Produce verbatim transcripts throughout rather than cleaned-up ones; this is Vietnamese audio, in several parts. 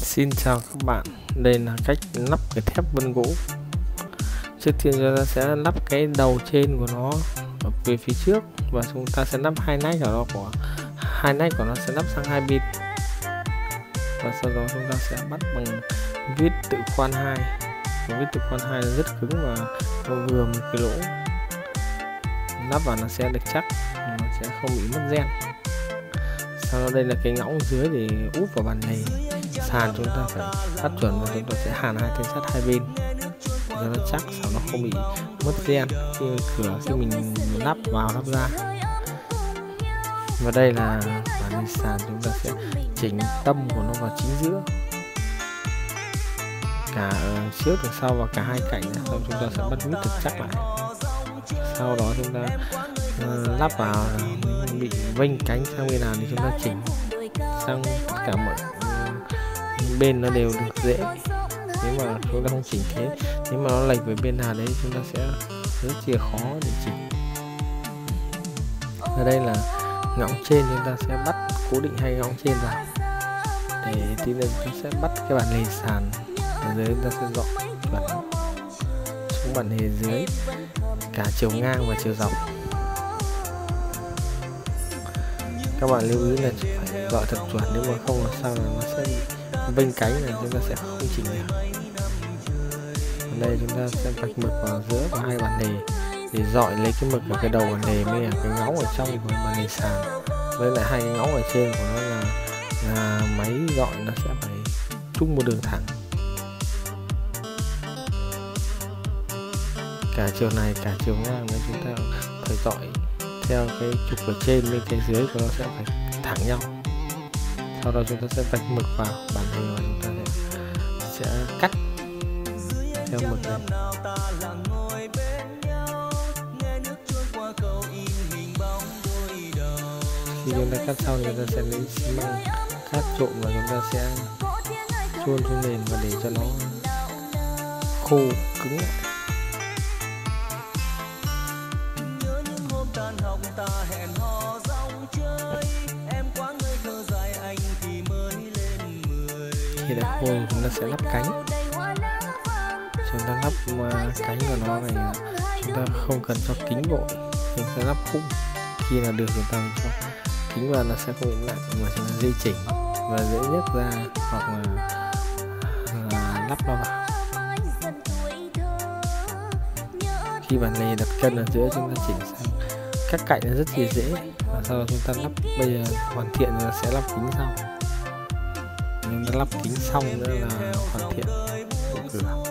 Xin chào các bạn, đây là cách lắp cái thép vân gỗ. Trước tiên chúng ta sẽ lắp cái đầu trên của nó ở về phía trước và chúng ta sẽ lắp hai nách của nó của hai nách của nó sẽ lắp sang hai bên, và sau đó chúng ta sẽ bắt bằng vít tự khoan hai. Vít tự khoan hai là rất cứng và nó vừa một cái lỗ, lắp vào nó sẽ được chắc, nó sẽ không bị mất gen. Sau đó đây là cái ngõng dưới để úp vào bàn này. Sàn chúng ta phải bắt chuẩn và chúng ta sẽ hàn hai thanh sắt hai bên cho nó chắc, sau nó không bị mất gen khi cửa khi mình lắp vào lắp ra. Và đây là bàn này sàn, chúng ta sẽ chỉnh tâm của nó vào chính giữa, cả ở trước đằng sau và cả hai cạnh. Sau chúng ta sẽ bắt vít thật chắc lại. Sau đó chúng ta uh, lắp vào, bị vênh cánh sang bên nào thì chúng ta chỉnh sang tất cả mọi bên nó đều được dễ. Nếu mà chúng ta không chỉnh thế, nếu mà nó lệch về bên nào đấy chúng ta sẽ rất chia khó để chỉnh. Ở đây là ngõng trên, chúng ta sẽ bắt cố định hai ngõng trên vào để tí nữa chúng ta sẽ bắt cái bàn lề sàn ở dưới, chúng ta sẽ dọn chuẩn xuống bàn lề dưới cả chiều ngang và chiều dọc. Các bạn lưu ý là phải dọi thật chuẩn, nếu mà không làm sao là nó sẽ bị vênh cánh, là chúng ta sẽ không chỉnh được. Ở đây chúng ta sẽ vạch mực vào giữa và hai bàn lề để dọi lấy cái mực ở cái đầu bàn lề với cái ngóng ở trong của bàn lề sàn, với lại hai cái ngóng ở trên của nó là, là máy dọi nó sẽ phải chung một đường thẳng cả chiều này cả chiều ngang, nên chúng ta phải dọi theo cái trục ở trên bên cái dưới của nó sẽ phải thẳng nhau. Sau đó chúng ta sẽ vạch mực vào bàn lề và chúng ta sẽ, sẽ cắt theo mực này. Khi chúng ta cắt xong, chúng ta sẽ lấy xi măng cắt trộn và chúng ta sẽ chôn xuống nền và để cho nó khô cứng lại. Khi đã khô chúng ta sẽ lắp cánh. Chúng ta lắp cánh của nó này, chúng ta không cần cho kính vội, chúng ta lắp khung. Khi là được chúng ta cho kính vào, nó sẽ không bị nặng mà chúng ta dễ chỉnh và dễ nhấc ra hoặc là, là lắp nó vào. Khi bàn lề đặt cân ở giữa, chúng ta chỉnh sang các cạnh là rất là dễ, và sau đó chúng ta lắp. Bây giờ hoàn thiện là sẽ lắp kính sau. Chúng ta lắp kính xong nữa là hoàn thiện bộ cửa.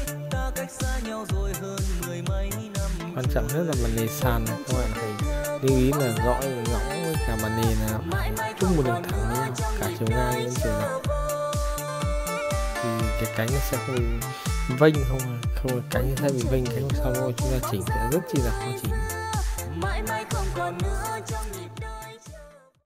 Quan trọng nhất là bàn lề sàn này, các bạn phải lưu ý là dõi ngõng với cả bàn lề là phải chung một đường thẳng với nhau cả chiều ngang đến chiều dọc, thì cái cánh nó sẽ không vênh, không không cánh sẽ bị vênh, cánh sau đó chúng ta chỉnh sẽ rất chi là khó chỉnh.